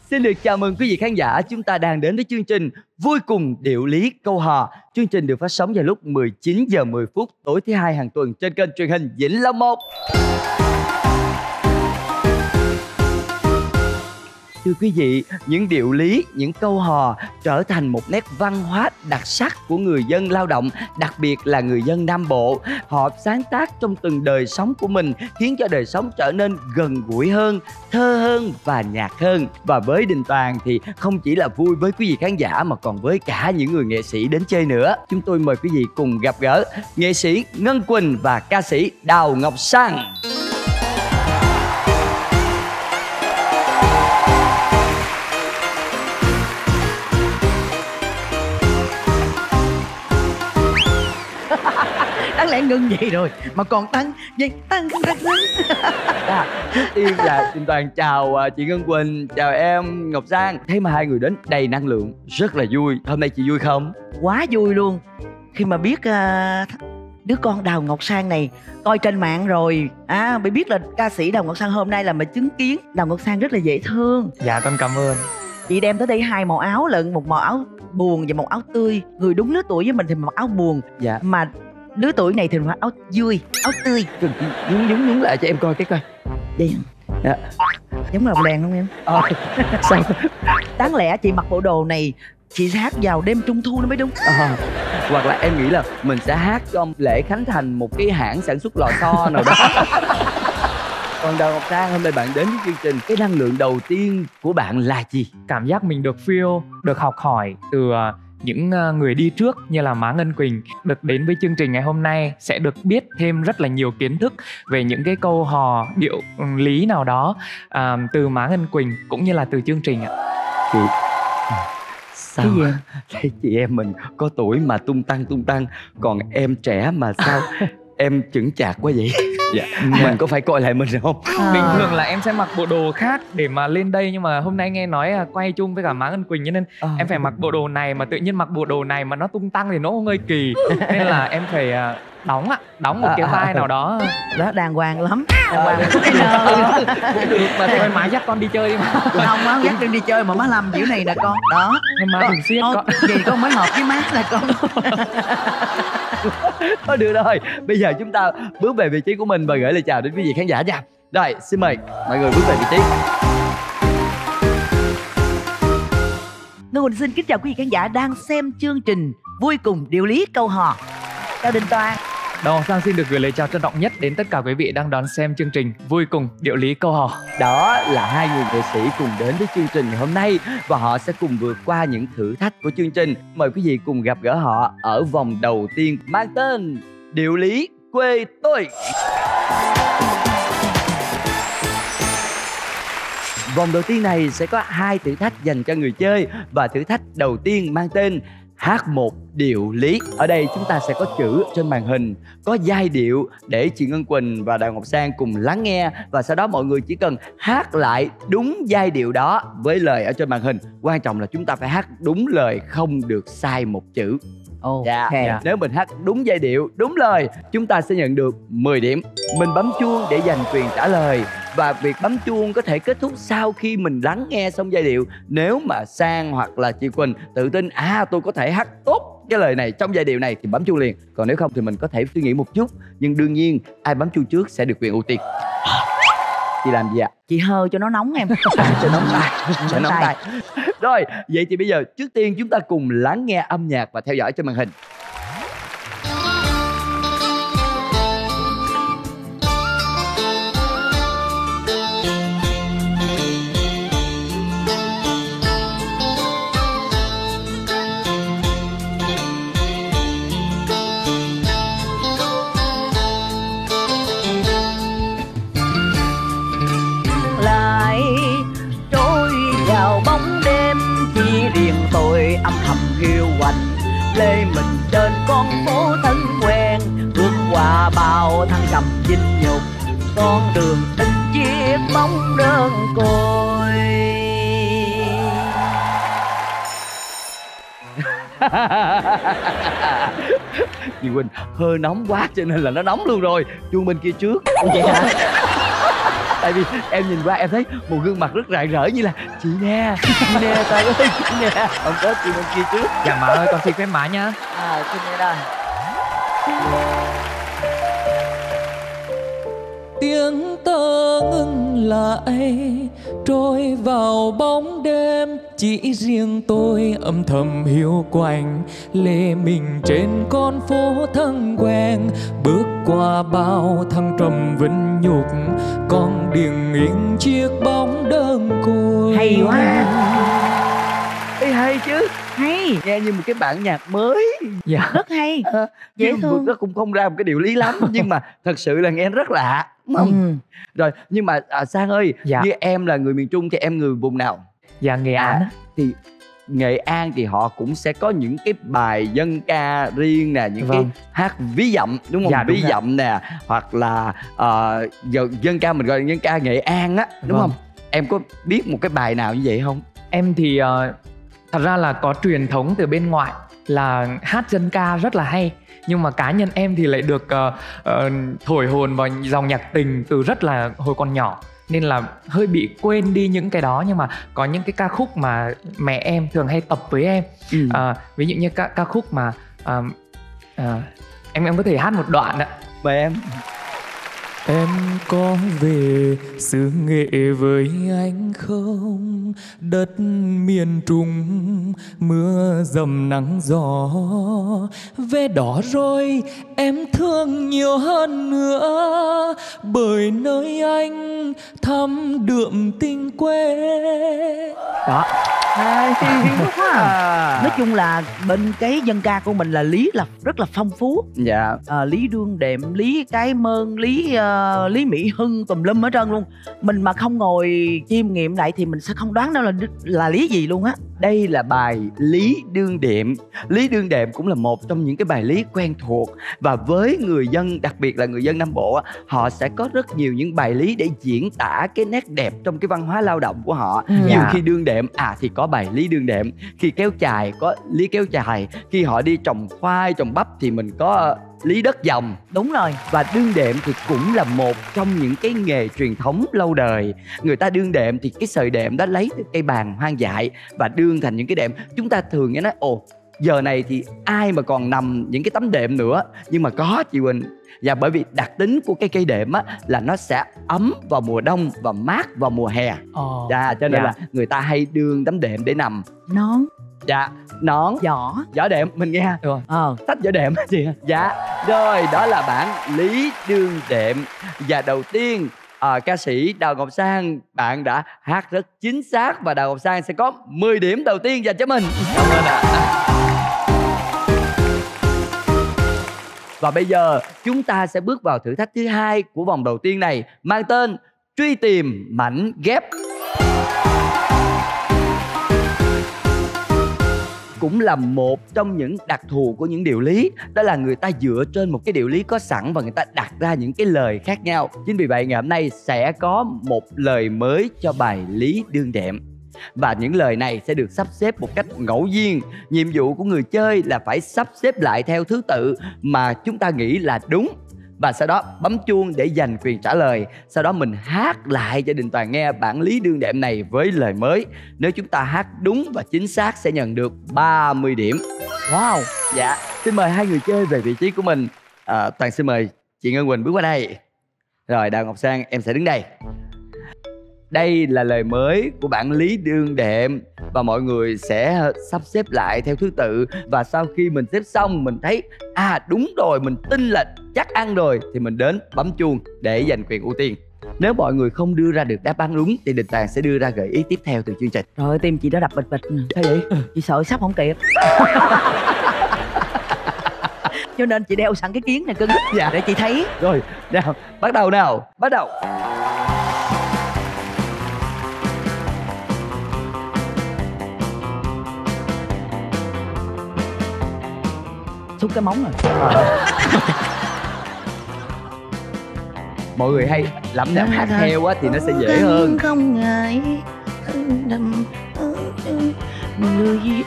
Xin được chào mừng quý vị khán giả, chúng ta đang đến với chương trình Vui Cùng Điệu Lý Câu Hò. Chương trình được phát sóng vào lúc 19 giờ 10 phút tối thứ hai hàng tuần trên kênh truyền hình Vĩnh Long 1. Thưa quý vị, những điệu lý, những câu hò trở thành một nét văn hóa đặc sắc của người dân lao động, đặc biệt là người dân Nam Bộ. Họ sáng tác trong từng đời sống của mình, khiến cho đời sống trở nên gần gũi hơn, thơ hơn và nhạc hơn. Và với Đình Toàn thì không chỉ là vui với quý vị khán giả mà còn với cả những người nghệ sĩ đến chơi nữa. Chúng tôi mời quý vị cùng gặp gỡ nghệ sĩ Ngân Quỳnh và ca sĩ Đào Ngọc Sang. Đáng lẽ ngưng vậy rồi mà còn tăng gì tăng. Trước tiên là Đình Toàn chào chị Ngân Quỳnh, chào em Ngọc Sang. Thấy mà hai người đến đầy năng lượng, rất là vui. Hôm nay chị vui không? Quá vui luôn khi mà biết đứa con Đào Ngọc Sang này coi trên mạng rồi mới biết là ca sĩ Đào Ngọc Sang. Hôm nay là mà chứng kiến Đào Ngọc Sang rất là dễ thương. Dạ con cảm ơn. Chị đem tới đây hai màu áo lận, một màu áo buồn và một áo tươi. Người đúng lứa tuổi với mình thì mặc áo buồn, dạ, mà lứa tuổi này thì mặc áo vui, áo tươi. Nhúng lại cho em coi cái coi. Đen. Dạ. Giống lồng đèn không em? Sao? Đáng lẽ chị mặc bộ đồ này chị sẽ hát vào đêm trung thu nó mới đúng. Hoặc là em nghĩ là mình sẽ hát cho lễ khánh thành một cái hãng sản xuất lò xo nào đó. Còn Đào Ngọc Sang, hôm nay bạn đến với chương trình, cái năng lượng đầu tiên của bạn là gì? Cảm giác mình được feel, được học hỏi từ những người đi trước như là má Ngân Quỳnh. Được đến với chương trình ngày hôm nay sẽ được biết thêm rất là nhiều kiến thức về những cái câu hò, điệu lý nào đó từ má Ngân Quỳnh cũng như là từ chương trình ạ. Chị sao cái gì em? Thấy chị em mình có tuổi mà tung tăng, còn em trẻ mà sao em chững chạc quá vậy? Dạ. Mình có phải coi lại mình không? Bình thường là em sẽ mặc bộ đồ khác để mà lên đây, nhưng mà hôm nay nghe nói quay chung với cả má Ngân Quỳnh cho nên em phải mặc bộ đồ này, mà tự nhiên mặc bộ đồ này mà nó tung tăng thì nó hơi kỳ. Nên là em phải đóng một cái vai nào đó. Đó, đàng hoàng lắm. Đàng hoàng. Cũng được mà thôi, má dắt con đi chơi đi mà. Không, má dắt đi chơi mà má làm kiểu này nè con. Đó. Má đừng siết con. Vậy con mới hợp với má là con. Thôi được rồi, bây giờ chúng ta bước về vị trí của mình và gửi lời chào đến quý vị khán giả nha. Rồi, xin mời mọi người bước về vị trí. Ngân Quỳnh xin kính chào quý vị khán giả đang xem chương trình Vui Cùng Điệu Lý Câu Hò. Chào Đình Toàn. Đào Ngọc Sang xin được gửi lời chào trân trọng nhất đến tất cả quý vị đang đón xem chương trình Vui Cùng Điệu Lý Câu Hò. Đó là hai người nghệ sĩ cùng đến với chương trình ngày hôm nay và họ sẽ cùng vượt qua những thử thách của chương trình. Mời quý vị cùng gặp gỡ họ ở vòng đầu tiên mang tên Điệu Lý Quê Tôi. Vòng đầu tiên này sẽ có hai thử thách dành cho người chơi, và thử thách đầu tiên mang tên hát một điệu lý. Ở đây chúng ta sẽ có chữ trên màn hình, có giai điệu để chị Ngân Quỳnh và Đào Ngọc Sang cùng lắng nghe, và sau đó mọi người chỉ cần hát lại đúng giai điệu đó với lời ở trên màn hình. Quan trọng là chúng ta phải hát đúng lời, không được sai một chữ. Nếu mình hát đúng giai điệu, đúng lời, chúng ta sẽ nhận được 10 điểm. Mình bấm chuông để giành quyền trả lời, và việc bấm chuông có thể kết thúc sau khi mình lắng nghe xong giai điệu. Nếu mà Sang hoặc là chị Quỳnh tự tin tôi có thể hát tốt cái lời này trong giai điệu này thì bấm chuông liền. Còn nếu không thì mình có thể suy nghĩ một chút, nhưng đương nhiên ai bấm chuông trước sẽ được quyền ưu tiên. Chị làm gì ạ? Chị hơ cho nó nóng em. Cho nóng tay. Cho nóng tay. Rồi, vậy thì bây giờ trước tiên chúng ta cùng lắng nghe âm nhạc và theo dõi trên màn hình. Tôi âm thầm hiu quạnh lê mình trên con phố thân quen, bước qua bao thăng trầm vinh nhục, con đường in chiếc bóng đơn côi. Chị Quỳnh hơi nóng quá cho nên là nó nóng luôn rồi. Chuông bên kia trước. Vậy hả? Tại vì em nhìn qua em thấy một gương mặt rất rạng rỡ như là chị nè Toàn ơi chị nè. Không có chị bên kia trước. Dạ má ơi, con xin phép má nhá. Chị nè đây. Tiếng tơ ngưng lại trôi vào bóng đêm, chỉ riêng tôi âm thầm hiu quạnh lệ mình trên con phố thân quen. Bước qua bao thăng trầm vinh nhục, con điềm nghiêng chiếc bóng đơn côi. Hay quá. Ê, hay chứ, Hay, nghe như một cái bản nhạc mới. Dạ. rất hay. Dễ Nhưng thương. nó cũng không ra một cái điệu lý lắm nhưng mà thật sự là nghe rất lạ, đúng không? Rồi nhưng mà Sang ơi, Dạ. như em là người miền Trung thì em người vùng nào? Dạ Nghệ An á. Thì Nghệ An thì họ cũng sẽ có những cái bài dân ca riêng nè, những cái hát ví dặm, đúng không? Dạ, đúng ví rồi. dặm nè, hoặc là dân ca mình gọi là dân ca Nghệ An á, đúng Vâng. không? Em có biết một cái bài nào như vậy không? Em thì thật ra là có truyền thống từ bên ngoại là hát dân ca rất là hay. Nhưng mà cá nhân em thì lại được thổi hồn vào dòng nhạc tình từ rất là hồi còn nhỏ, nên là hơi bị quên đi những cái đó. Nhưng mà có những cái ca khúc mà mẹ em thường hay tập với em. Ví dụ như ca khúc mà em có thể hát một đoạn ạ. Mời em. Em có về xứ Nghệ với anh không? Đất miền Trung mưa dầm nắng gió, về đó rồi em thương nhiều hơn nữa, bởi nơi anh thăm đượm tình quê. Đó. Hay quá à. Nói chung là bên cái dân ca của mình là lý là rất là phong phú. Dạ. Lý Đương Đệm, Lý Cái Mơn, Lý Mỹ Hưng tùm lum hết trơn luôn. Mình mà không ngồi chiêm nghiệm lại thì mình sẽ không đoán đâu là lý gì luôn á. Đây là bài Lý Đương Đệm. Lý Đương Đệm cũng là một trong những cái bài lý quen thuộc. Và với người dân, đặc biệt là người dân Nam Bộ, họ sẽ có rất nhiều những bài lý để diễn tả cái nét đẹp trong cái văn hóa lao động của họ. Như khi đương đệm, thì có bài Lý Đương Đệm. Khi kéo chài có Lý Kéo Chài. Khi họ đi trồng khoai, trồng bắp thì mình có Lý Đất Dòng. Đúng rồi. Và đương đệm thì cũng là một trong những cái nghề truyền thống lâu đời. Người ta đương đệm thì cái sợi đệm đó lấy từ cây bàng hoang dại và đương thành những cái đệm. Chúng ta thường nghe nói giờ này thì ai mà còn nằm những cái tấm đệm nữa. Nhưng mà có chị Quỳnh. Và bởi vì đặc tính của cái cây đệm á là nó sẽ ấm vào mùa đông và mát vào mùa hè. Cho nên là người ta hay đương tấm đệm để nằm. Nón. Dạ, nón. Giỏ đệm, mình nghe rồi. Sách giỏ đệm chị. Dạ. Rồi, đó là bản Lý Đương Đệm. Và đầu tiên ca sĩ Đào Ngọc Sang, bạn đã hát rất chính xác và Đào Ngọc Sang sẽ có 10 điểm đầu tiên dành cho mình. Cảm ơn ạ. Và bây giờ chúng ta sẽ bước vào thử thách thứ hai của vòng đầu tiên này, mang tên Truy Tìm Mảnh Ghép. Cũng là một trong những đặc thù của những điệu lý, đó là người ta dựa trên một cái điệu lý có sẵn và người ta đặt ra những cái lời khác nhau. Chính vì vậy ngày hôm nay sẽ có một lời mới cho bài Lý Đương Đệm. Và những lời này sẽ được sắp xếp một cách ngẫu nhiên. Nhiệm vụ của người chơi là phải sắp xếp lại theo thứ tự mà chúng ta nghĩ là đúng. Và sau đó bấm chuông để giành quyền trả lời. Sau đó mình hát lại cho Đình Toàn nghe bản Lý Đương Đệm này với lời mới. Nếu chúng ta hát đúng và chính xác sẽ nhận được 30 điểm. Wow. Dạ, xin mời hai người chơi về vị trí của mình. Toàn xin mời chị Ngân Quỳnh bước qua đây. Rồi Đào Ngọc Sang, em sẽ đứng đây. Đây là lời mới của bản Lý Đương Đệm. Và mọi người sẽ sắp xếp lại theo thứ tự. Và sau khi mình xếp xong mình thấy đúng rồi, mình tin là chắc ăn rồi, thì mình đến bấm chuông để giành quyền ưu tiên. Nếu mọi người không đưa ra được đáp án đúng thì Đình Toàn sẽ đưa ra gợi ý tiếp theo từ chương trình. Rồi tim chị đã đập bịch bịch. Thế vậy? Chị sợ sắp không kịp. Cho nên chị đeo sẵn cái kiến này cưng. Dạ. Để chị thấy. Rồi, nào, bắt đầu nào. Bắt đầu. Xúc cái móng rồi. Mọi người hay lẩm nhẩm hát theo á thì nó sẽ dễ hơn. Không ngại người gì.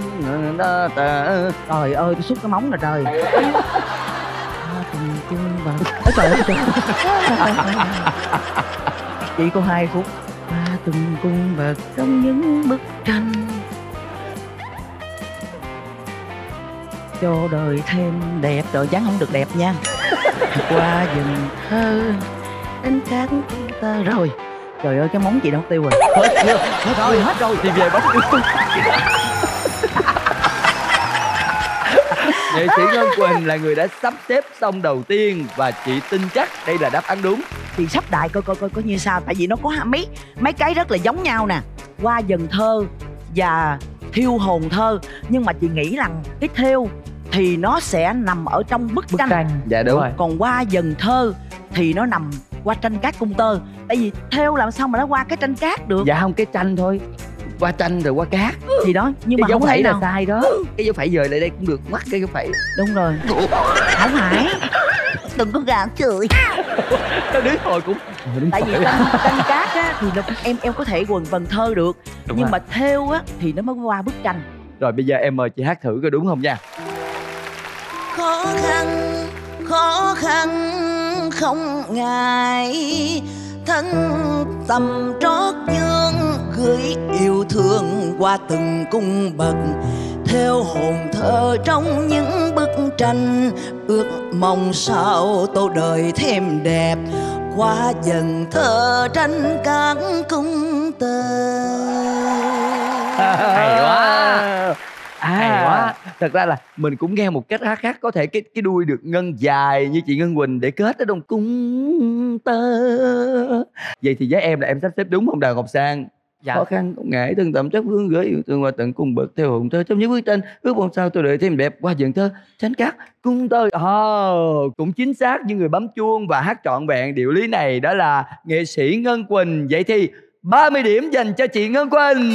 Trời ơi, tôi xúc cái móng rồi trời. Trời ơi trời. Chỉ có 2 phút. Qua từng cung bậc trong những bức tranh, cho đời thêm đẹp. Trời, dáng không được đẹp nha. Qua dần thơ đến các ta rồi. Trời ơi, cái móng chị đâu tiêu rồi. Hết rồi thì về bấm đúng. Nghệ sĩ Ngân Quỳnh là người đã sắp xếp xong đầu tiên và chị tin chắc đây là đáp án đúng. Thì sắp đại coi như sao. Tại vì nó có mấy cái rất là giống nhau nè. Qua dần thơ và thiêu hồn thơ. Nhưng mà chị nghĩ rằng cái thiêu thì nó sẽ nằm ở trong bức tranh. Dạ đúng rồi. Còn qua dần thơ thì nó nằm qua tranh cát cung tơ. Tại vì thiêu làm sao mà nó qua cái tranh cát được. Dạ không, cái tranh thôi. Qua tranh rồi qua cát thì đó. Nhưng cái mà dấu không phẩy là nào sai đó. Cái dấu phẩy dời lại đây cũng được, mắc cái dấu phẩy. Đúng rồi. Không phải. Đừng có gạt chửi. Nó đứng hồi cũng tại vì tranh cát á thì nó, em có thể vần thơ được. Đúng nhưng rồi. mà thêu á thì nó mới qua bức tranh. Rồi bây giờ em mời chị hát thử coi đúng không nha. Khó khăn không ngại, thân tầm trót dương gửi yêu thương qua từng cung bậc, theo hồn thơ trong những bức tranh, ước mong sao tô đời thêm đẹp, qua dần thơ tranh các cung tơ. Hay quá. Hay quá. Thật ra là mình cũng nghe một cách hát khác. Có thể cái đuôi được ngân dài như chị Ngân Quỳnh để kết ở trong cung tơ. Vậy thì với em là em sắp xếp đúng không Đào Ngọc Sang? Dạ. Khó khăn không ngại, thân tầm chất vương gửi yêu thương qua tận cung bậc, theo hồn thơ trong những bức tranh, ước mong sao tôi đợi thêm đẹp, qua dần thơ tránh cát cung tơ. Cũng chính xác, như người bấm chuông và hát trọn vẹn điệu lý này đó là nghệ sĩ Ngân Quỳnh. Vậy thì 30 điểm dành cho chị Ngân Quỳnh.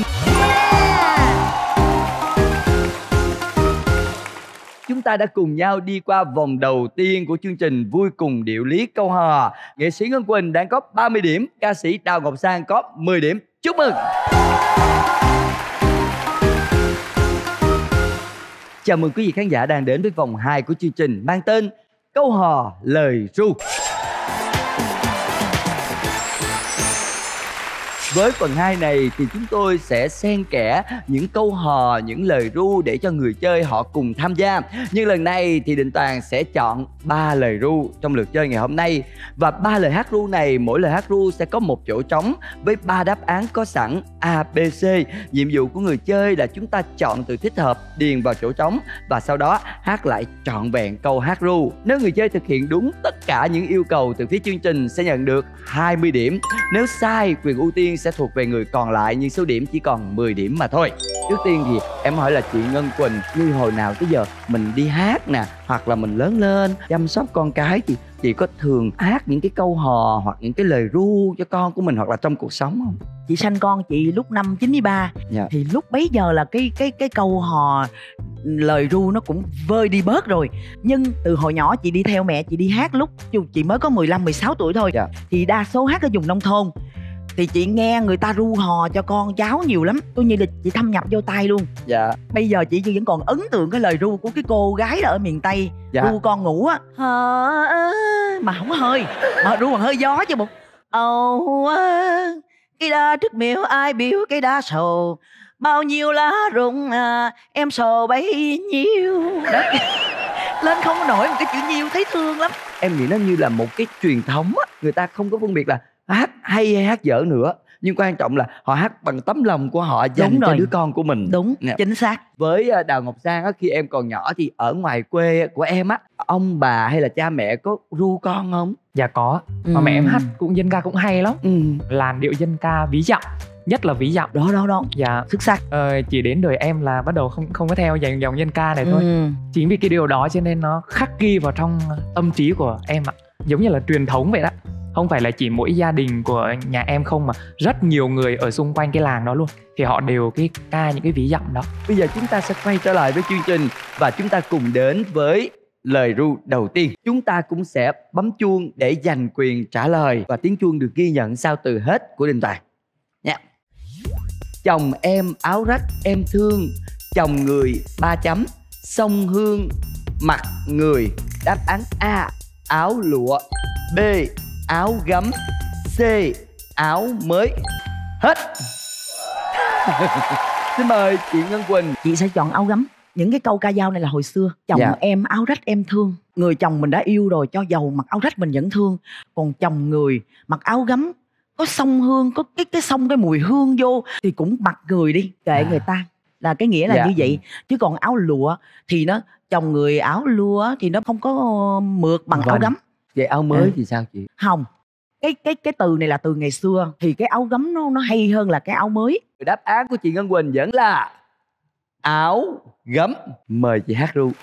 Chúng ta đã cùng nhau đi qua vòng đầu tiên của chương trình Vui Cùng Điệu Lý Câu Hò. Nghệ sĩ Ngân Quỳnh đang có 30 điểm, ca sĩ Đào Ngọc Sang có 10 điểm. Chúc mừng! Chào mừng quý vị khán giả đang đến với vòng 2 của chương trình mang tên Câu Hò Lời Ru. Với phần 2 này thì chúng tôi sẽ xen kẽ những câu hò, những lời ru để cho người chơi họ cùng tham gia. Nhưng lần này thì Đình Toàn sẽ chọn 3 lời ru trong lượt chơi ngày hôm nay. Và 3 lời hát ru này, mỗi lời hát ru sẽ có một chỗ trống với 3 đáp án có sẵn A, B, C. Nhiệm vụ của người chơi là chúng ta chọn từ thích hợp, điền vào chỗ trống và sau đó hát lại trọn vẹn câu hát ru. Nếu người chơi thực hiện đúng tất cả những yêu cầu từ phía chương trình sẽ nhận được 20 điểm. Nếu sai, quyền ưu tiên sẽ thuộc về người còn lại, nhưng số điểm chỉ còn 10 điểm mà thôi. Trước tiên thì em hỏi là chị Ngân Quỳnh, như hồi nào tới giờ mình đi hát nè, hoặc là mình lớn lên chăm sóc con cái thì chị có thường hát những cái câu hò hoặc những cái lời ru cho con của mình hoặc là trong cuộc sống không? Chị sanh con chị lúc năm 93. Dạ. Thì lúc bấy giờ là cái câu hò lời ru nó cũng vơi đi bớt rồi. Nhưng từ hồi nhỏ chị đi theo mẹ chị đi hát lúc chị mới có 15-16 tuổi thôi. Dạ. Thì đa số hát ở vùng nông thôn. Thì chị nghe người ta ru hò cho con cháu nhiều lắm. Tôi như là chị thâm nhập vô tai luôn. Dạ. Bây giờ chị vẫn còn ấn tượng cái lời ru của cái cô gái ở miền Tây. Dạ. Ru con ngủ á, mà không có hơi, mà ru bằng hơi gió chứ một cái đa trước miếu ai biểu cái đa sầu, bao nhiêu lá rụng em sầu bấy nhiêu đó. Lên không có nổi một cái chữ nhiêu, thấy thương lắm. Em nghĩ nó như là một cái truyền thống á, người ta không có phân biệt là hát hay hay hát dở nữa, nhưng quan trọng là họ hát bằng tấm lòng của họ dành cho đứa con của mình. Đúng, nè. chính xác. Với Đào Ngọc Sang á, khi em còn nhỏ thì ở ngoài quê của em á, ông bà hay là cha mẹ có ru con không? Dạ có. Mà mẹ em hát cũng dân ca cũng hay lắm. Làn điệu dân ca ví dặm, nhất là ví dặm. Đó. Dạ. Xuất sắc. Chỉ đến đời em là bắt đầu không có theo dòng dân ca này thôi. Chính vì cái điều đó cho nên nó khắc ghi vào trong tâm trí của em ạ. Giống như là truyền thống vậy đó. Không phải là chỉ mỗi gia đình của nhà em không, mà rất nhiều người ở xung quanh cái làng đó luôn thì họ đều ca những cái ví dặm đó. Bây giờ chúng ta sẽ quay trở lại với chương trình và chúng ta cùng đến với lời ru đầu tiên. Chúng ta cũng sẽ bấm chuông để giành quyền trả lời và tiếng chuông được ghi nhận sau từ hết của Đình Toàn nha. Chồng em áo rách em thương, chồng người 3 chấm, sông hương mặt người. Đáp án A áo lụa, B áo gấm, C áo mới. Hết. Xin mời chị Ngân Quỳnh. Chị sẽ chọn áo gấm. Những cái câu ca dao này là hồi xưa. Chồng em áo rách em thương. Người chồng mình đã yêu rồi, cho dầu mặc áo rách mình vẫn thương. Còn chồng người mặc áo gấm, có xông hương, có cái xông cái mùi hương vô thì cũng mặc người đi, kệ người ta. Là cái nghĩa là như vậy. Chứ còn áo lụa thì nó chồng người áo lụa thì nó không có mượt bằng áo gấm. Vậy áo mới thì sao chị? Không. Cái từ này là từ ngày xưa, thì cái áo gấm nó hay hơn là cái áo mới. Đáp án của chị Ngân Quỳnh vẫn là áo gấm. Mời chị hát ru.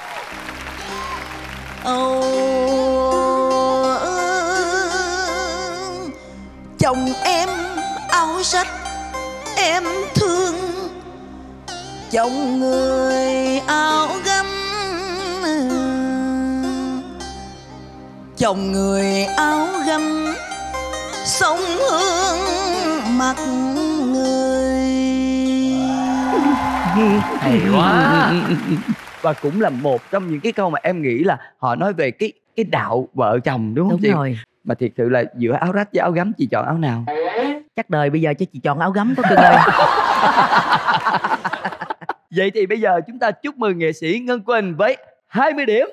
Chồng em áo rách em thương, chồng người áo gấm, chồng người áo gấm, sông hương mặc người. Hay quá. Và cũng là một trong những cái câu mà em nghĩ là họ nói về cái đạo vợ chồng, đúng không chị? Đúng rồi. Mà thiệt sự là giữa áo rách với áo gấm chị chọn áo nào? Chắc đời bây giờ cho chị chọn áo gấm có cưng ơi. Vậy thì bây giờ chúng ta chúc mừng nghệ sĩ Ngân Quỳnh với 20 điểm.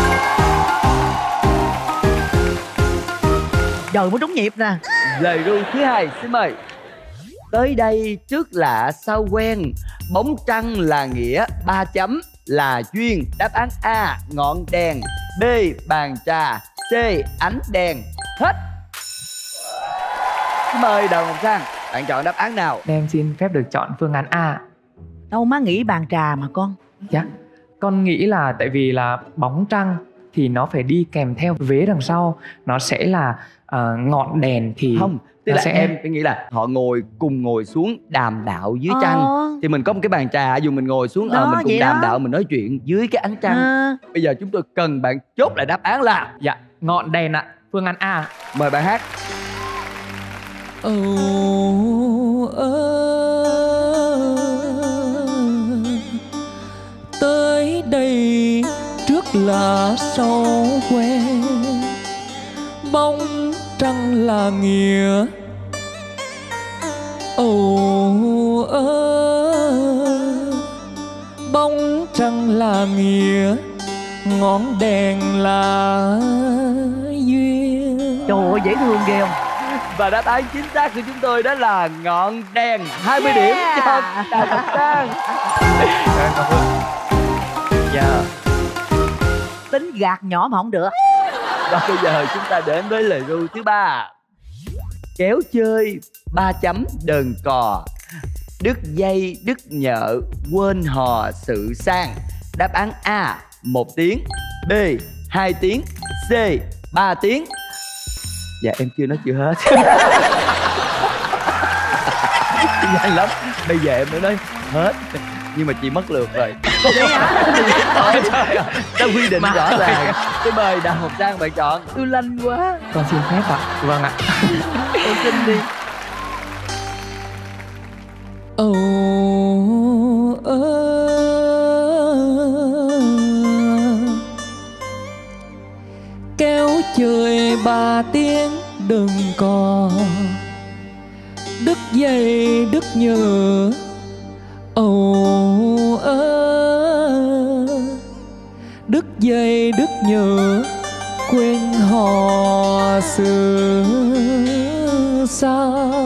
Trời mới trúng nhịp nè. Lời ru thứ hai, xin mời. Tới đây trước lạ sau quen, bóng trăng là nghĩa, 3 chấm là duyên. Đáp án A ngọn đèn, B bàn trà, C ánh đèn. Hết. Xin mời Đào Ngọc Sang, bạn chọn đáp án nào? Em xin phép được chọn phương án A. Đâu má nghĩ bàn trà mà con. Dạ. Con nghĩ là tại vì là bóng trăng thì nó phải đi kèm theo vế đằng sau, nó sẽ là ngọn đèn thì không, tức là sẽ... em phải nghĩ là họ cùng ngồi xuống đàm đạo dưới trăng, thì mình có một cái bàn trà, dù mình ngồi xuống mình cùng đàm đạo, mình nói chuyện dưới cái ánh trăng. Bây giờ chúng tôi cần bạn chốt lại đáp án là dạ ngọn đèn ạ. Phương án A. Mời bạn hát. Tới đây trước là sau quen, bóng trăng là nghĩa. Bóng trăng là nghĩa, ngọn đèn là duyên. Trời ơi dễ thương ghê không? Và đáp án chính xác của chúng tôi đó là ngọn đèn. 20 điểm cho Đào Ngọc Sang. Cảm ơn. Dạ. Tính gạt nhỏ mà không được. Và bây giờ chúng ta đến với lời ru thứ ba. Kéo chơi 3 chấm đờn cò, đứt dây đứt nhợ, quên hò sự sang. Đáp án A 1 tiếng, B 2 tiếng, C 3 tiếng. Dạ em chưa nói chưa hết. Nhanh lắm. Bây giờ em mới nói hết, nhưng mà chị mất lượt rồi. Đã quy định rõ ràng. Tôi mời Đào Ngọc Sang, bạn chọn. Tôi lanh quá. Con xin phép ạ. Vâng ạ. Con xin đi. Kéo chơi 3 tiếng đừng cò, đứt dây đứt nhựa. Đứt dây đứt nhựa, quên hò xưa xa.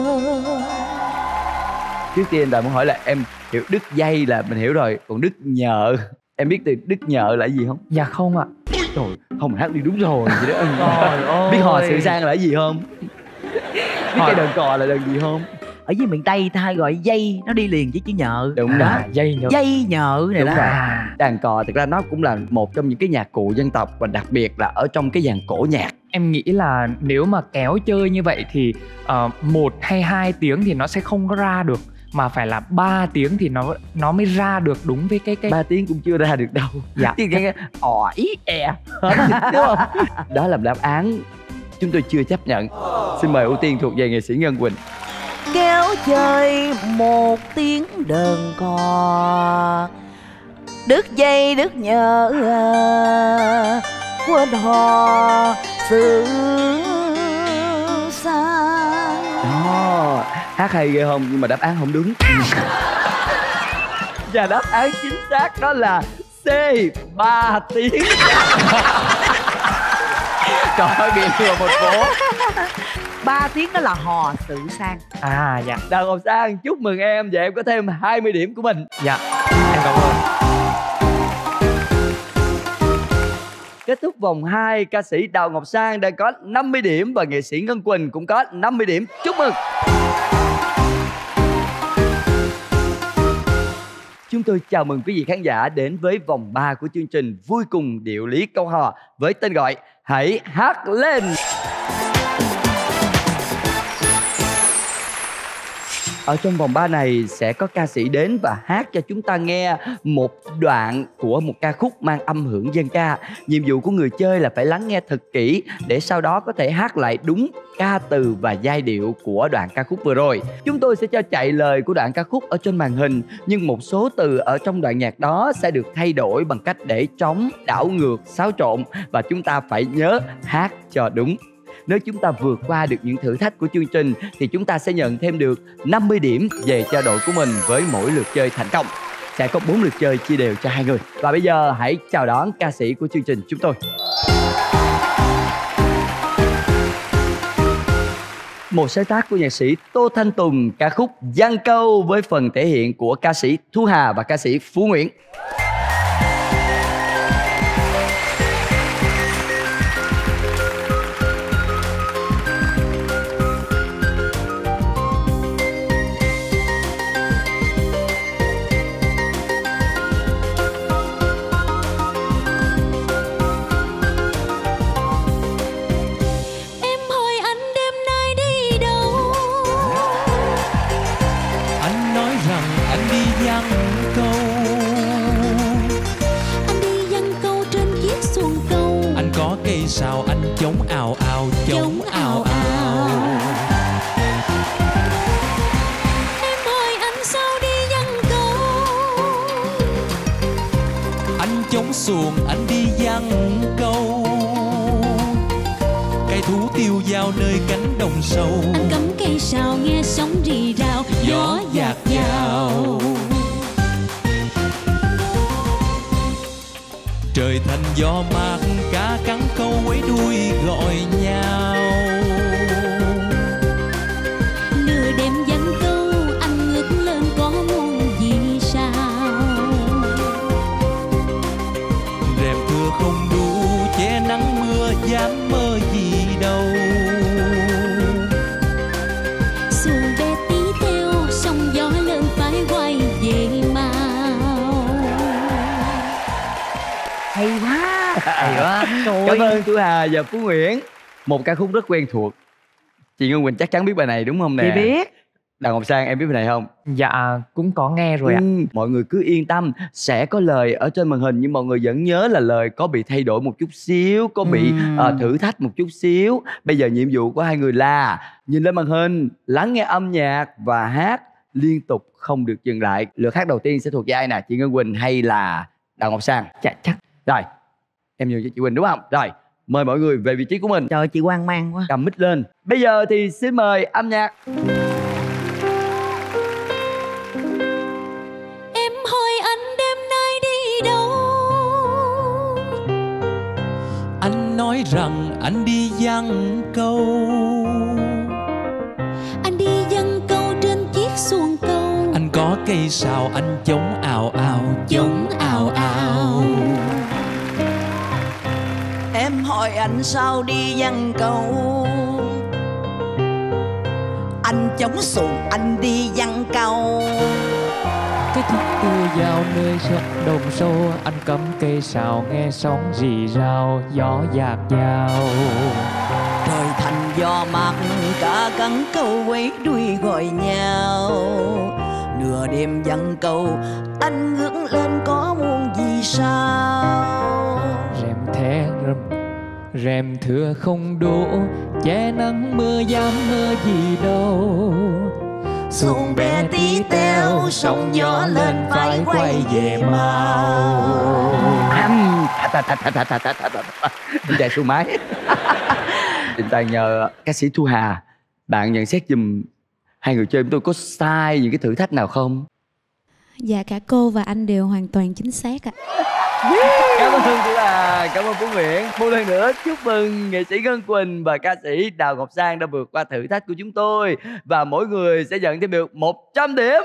Trước tiên Đào muốn hỏi là em hiểu đứt dây là mình hiểu rồi, còn đứt nhợ em biết từ đứt nhợ là gì không? Dạ không ạ. Trời, không hát đi đúng rồi vậy đó. Biết hò sự sang là gì không? Biết cái đờn cò là đờn gì không? Ở dưới miền Tây ta hay gọi dây, nó đi liền với chữ nhợ. Đúng đó. Dây nhợ. Dây nhợ này Đúng đó. rồi. Đàn cò thực ra nó cũng là một trong những cái nhạc cụ dân tộc, và đặc biệt là ở trong cái dàn cổ nhạc. Em nghĩ là nếu mà kéo chơi như vậy thì 1 hay 2 tiếng thì nó sẽ không có ra được, mà phải là 3 tiếng thì nó mới ra được đúng với cái 3 tiếng cũng chưa ra được đâu. Dạ. Tiếng nghe ỏi e đúng không? Đó là đáp án chúng tôi chưa chấp nhận. Xin mời ưu tiên thuộc về nghệ sĩ Ngân Quỳnh. Kéo chơi 1 tiếng đờn cò, đứt dây đứt nhợ, quên hò sự xa. Hát hay ghê không, nhưng mà đáp án không đúng. Và đáp án chính xác đó là C, 3 tiếng. Trời ơi, bị thừa một phố. 3 tiếng đó là hò sự sang. À dạ. Đào Ngọc Sang, chúc mừng em và em có thêm 20 điểm của mình. Dạ, em cảm ơn. Kết thúc vòng 2, ca sĩ Đào Ngọc Sang đang có 50 điểm và nghệ sĩ Ngân Quỳnh cũng có 50 điểm. Chúc mừng. Chúng tôi chào mừng quý vị khán giả đến với vòng 3 của chương trình Vui Cùng Điệu Lý Câu Hò với tên gọi Hãy Hát Lên. Ở trong vòng 3 này sẽ có ca sĩ đến và hát cho chúng ta nghe một đoạn của một ca khúc mang âm hưởng dân ca. Nhiệm vụ của người chơi là phải lắng nghe thật kỹ để sau đó có thể hát lại đúng ca từ và giai điệu của đoạn ca khúc vừa rồi. Chúng tôi sẽ cho chạy lời của đoạn ca khúc ở trên màn hình, nhưng một số từ ở trong đoạn nhạc đó sẽ được thay đổi bằng cách để trống, đảo ngược, xáo trộn và chúng ta phải nhớ hát cho đúng. Nếu chúng ta vượt qua được những thử thách của chương trình thì chúng ta sẽ nhận thêm được 50 điểm về cho đội của mình với mỗi lượt chơi thành công. Sẽ có 4 lượt chơi chia đều cho 2 người. Và bây giờ hãy chào đón ca sĩ của chương trình chúng tôi. Một sáng tác của nhạc sĩ Tô Thanh Tùng, ca khúc Giăng Câu với phần thể hiện của ca sĩ Thu Hà và ca sĩ Phú Nguyễn. Sao anh chống ào ào, chống ào ào. Em hỏi anh sao đi giăng câu. Anh chống xuồng, anh đi giăng câu. Cây thú tiêu dao nơi cánh đồng sâu. Anh cắm cây sào nghe sóng rì rào, gió dạt dào. Trời thành gió mát, cá cắn câu quấy đuôi gọi nhau. Nửa đêm giăng câu, anh ngước lên có muôn vì sao. Rèm thưa không đủ che nắng mưa, dám mơ gì đâu. Xuồng bé tí theo, sóng gió lên phải quay về mau. Hay quá. Hay quá. Cảm ơn Thu Hà và Phú Nguyễn. Một ca khúc rất quen thuộc. Chị Ngân Quỳnh chắc chắn biết bài này đúng không nè? Chị biết. Đào Ngọc Sang em biết bài này không? Dạ cũng có nghe rồi ạ. Mọi người cứ yên tâm, sẽ có lời ở trên màn hình, nhưng mọi người vẫn nhớ là lời có bị thay đổi một chút xíu, có bị thử thách một chút xíu. Bây giờ nhiệm vụ của hai người là nhìn lên màn hình, lắng nghe âm nhạc và hát liên tục, không được dừng lại. Lượt hát đầu tiên sẽ thuộc về ai nè? Chị Ngân Quỳnh hay là Đào Ngọc Sang? Dạ chắc. Rồi, em nhường cho chị Quỳnh đúng không? Rồi, mời mọi người về vị trí của mình. Trời, chị hoang mang quá. Cầm mic lên. Bây giờ thì xin mời âm nhạc. Em hỏi anh đêm nay đi đâu. Anh nói rằng anh đi giăng câu. Anh đi giăng câu trên chiếc xuồng câu. Anh có cây sào, anh chống ào ào, chống ào ào. Em hỏi anh sao đi giăng câu. Anh chống xuồng, anh đi giăng câu. Cái thúc tiêu dao nơi đồng sâu. Anh cắm cây sào nghe sóng rì rào, gió dạt dào. Trời thành gió mát, cá cắn câu quấy đuôi gọi nhau. Nửa đêm giăng câu, anh ngước lên có muôn vì sao. Rèm thưa không đủ che nắng mưa, dám mơ gì đâu. Xuồng bé tí teo, sóng gió lên phải quay về mau. Chạy xuống máy. Tình Toàn nhờ ca sĩ Thu Hà, bạn nhận xét giùm Hai người chơi chúng tôi có sai những cái thử thách nào không? Dạ cả cô và anh đều hoàn toàn chính xác ạ. Cảm ơn Thu Hà, cảm ơn Phú Nguyễn. Một lần nữa chúc mừng nghệ sĩ Ngân Quỳnh và ca sĩ Đào Ngọc Sang đã vượt qua thử thách của chúng tôi. Và mỗi người sẽ nhận thêm được 100 điểm.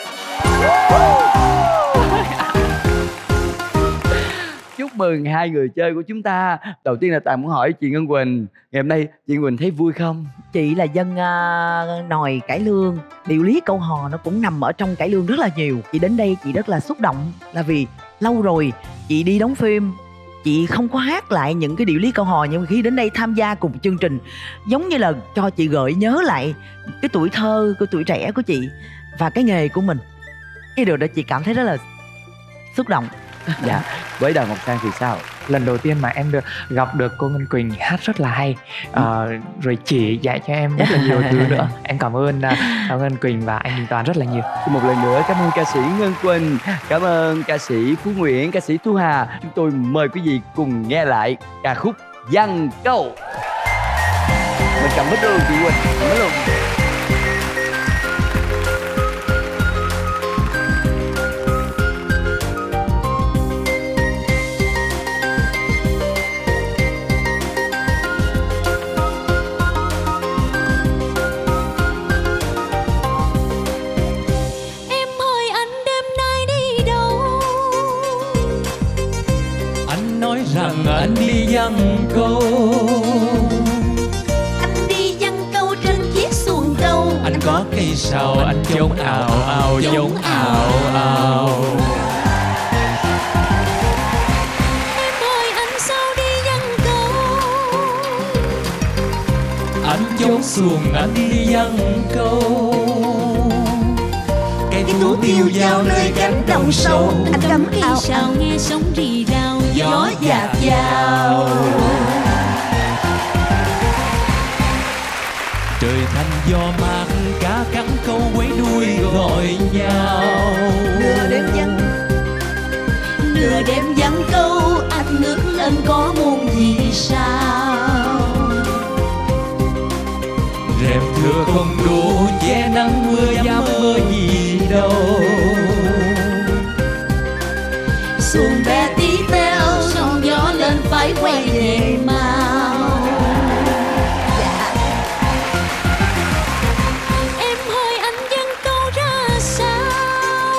Chúc mừng hai người chơi của chúng ta. Đầu tiên là Toàn muốn hỏi chị Ngân Quỳnh, ngày hôm nay chị Ngân Quỳnh thấy vui không? Chị là dân nòi cải lương, điều lý câu hò nó cũng nằm ở trong cải lương rất là nhiều. Chị đến đây chị rất là xúc động, là vì lâu rồi chị đi đóng phim, chị không có hát lại những cái điệu lý câu hò, nhưng khi đến đây tham gia cùng chương trình giống như là cho chị gợi nhớ lại cái tuổi thơ, cái tuổi trẻ của chị và cái nghề của mình. Cái điều đó chị cảm thấy rất là xúc động. Dạ. Với Đào Ngọc Sang thì sao? Lần đầu tiên mà em gặp được cô Ngân Quỳnh hát rất là hay, rồi chỉ dạy cho em rất là nhiều thứ nữa. Em cảm ơn Ngân Quỳnh và anh Đình Toàn rất là nhiều. Một lần nữa cảm ơn ca sĩ Ngân Quỳnh, cảm ơn ca sĩ Phú Nguyễn, ca sĩ Thu Hà. Chúng tôi mời quý vị cùng nghe lại ca khúc Giăng Câu. Mình cầm mic luôn chị Quỳnh, cầm mic luôn. Rằng anh đi giăng câu, Anh đi giăng câu trên chiếc xuồng câu. anh có cây sào anh chống ào ào chống ào ào. Em hỏi anh sao đi giăng câu. Anh chống xuồng anh đi giăng câu. Cây thú tiêu dao nơi cánh đồng sâu, Anh cắm cây sào nghe sóng rì rào, gió dạt vào. trời thành gió mát, cá cắn câu quấy đuôi gọi nhau. Nửa đêm giăng câu, anh ngước lên có muôn vì sao. Rèm thưa không đủ che nắng mưa dám mơ gì đâu. Xuồng bé tí teo, sóng gió lên phải quay về mau. Em hỏi anh giăng câu ra sao.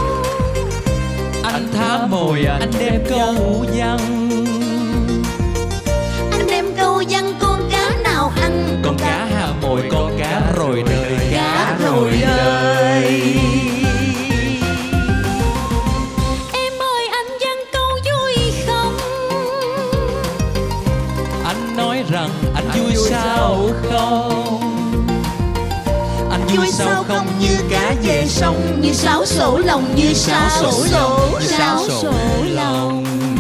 Anh thả mồi anh đem câu giăng. Anh đem câu giăng con cá nào ăn. Con cá hạ mồi con cá rồi đời, cá rồi đời. Em hỏi anh giăng câu vui không. Anh nói rằng anh vui sao không. Anh vui sao không như cá về sông, Như sáo sổ lòng, như sáo sổ lòng.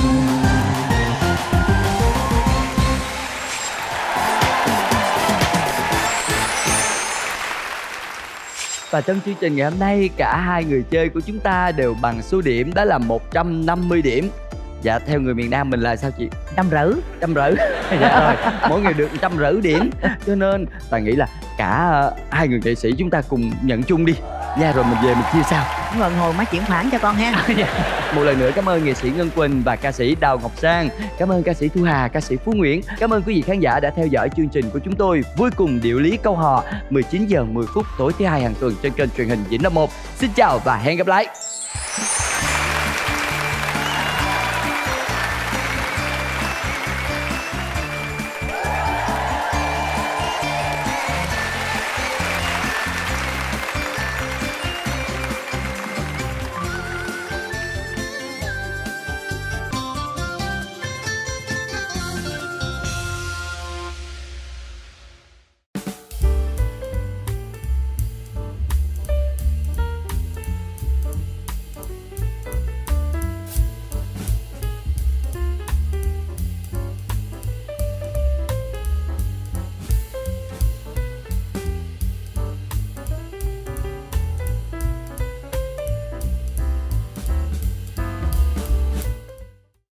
Và trong chương trình ngày hôm nay, cả hai người chơi của chúng ta đều bằng số điểm đó là 150 điểm. Dạ, theo người miền Nam mình là sao chị? 150. 150. Dạ rồi, mỗi người được 150 điểm. Cho nên Toàn nghĩ là cả hai người nghệ sĩ chúng ta cùng nhận chung đi nha, rồi mình về mình chia sao. Ngân hồi má chuyển khoản cho con ha. Một lần nữa cảm ơn nghệ sĩ Ngân Quỳnh và ca sĩ Đào Ngọc Sang. Cảm ơn ca sĩ Thu Hà, ca sĩ Phú Nguyễn. Cảm ơn quý vị khán giả đã theo dõi chương trình của chúng tôi Vui Cùng Điệu Lý Câu Hò 19 giờ 10 phút tối thứ hai hàng tuần trên kênh truyền hình Vĩnh Long 1. Xin chào và hẹn gặp lại.